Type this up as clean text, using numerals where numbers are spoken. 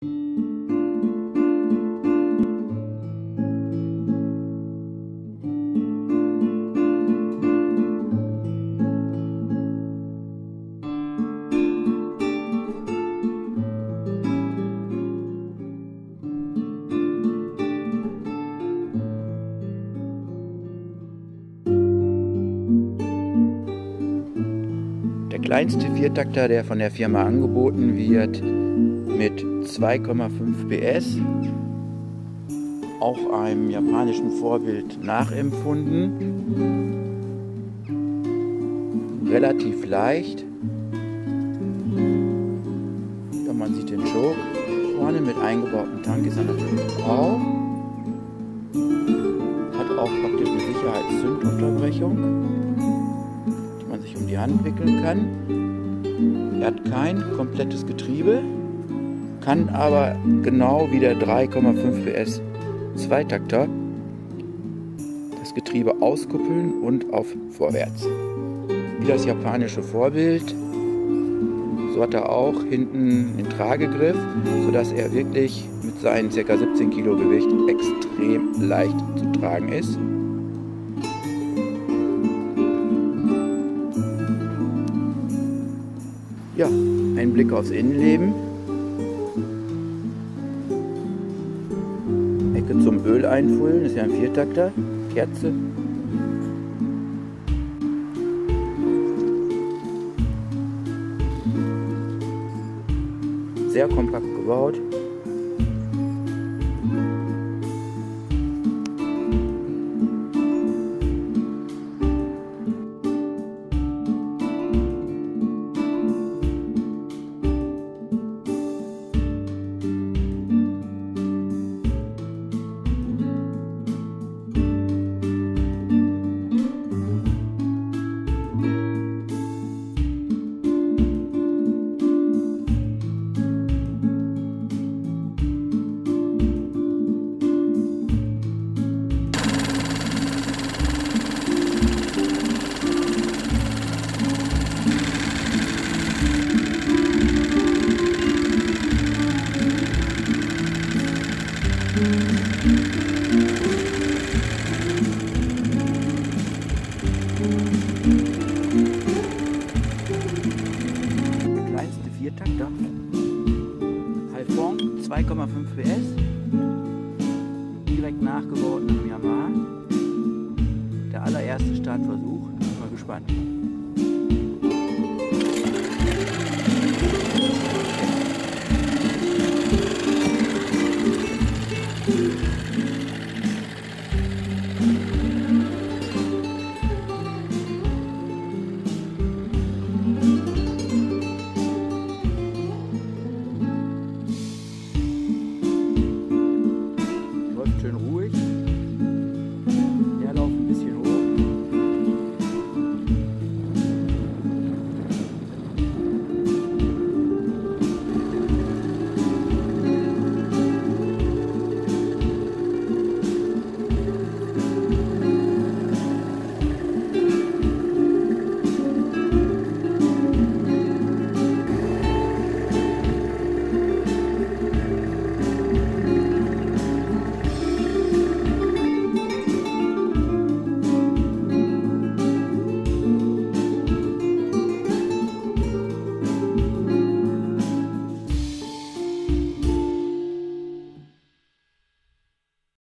Der kleinste Viertakter, der von der Firma angeboten wird, mit 2,5 PS, auch einem japanischen Vorbild nachempfunden, relativ leicht. Ja, man sieht den Choke vorne mit eingebautem Tank, ist er natürlich auch. Hat auch praktisch eine Sicherheitszündunterbrechung, die man sich um die Hand wickeln kann. Er hat kein komplettes Getriebe, kann aber genau wie der 3,5 PS Zweitakter das Getriebe auskuppeln und auf vorwärts. Wie das japanische Vorbild, so hat er auch hinten den Tragegriff, sodass er wirklich mit seinen ca. 17 Kilo Gewicht extrem leicht zu tragen ist. Ja, ein Blick aufs Innenleben. Ecke zum Öl einfüllen, ist ja ein Viertakter. Kerze. Sehr kompakt gebaut. Der kleinste Viertakter, Halfong, 2,5 PS, direkt nachgebaut nach Yamaha. Der allererste Startversuch, bin mal gespannt.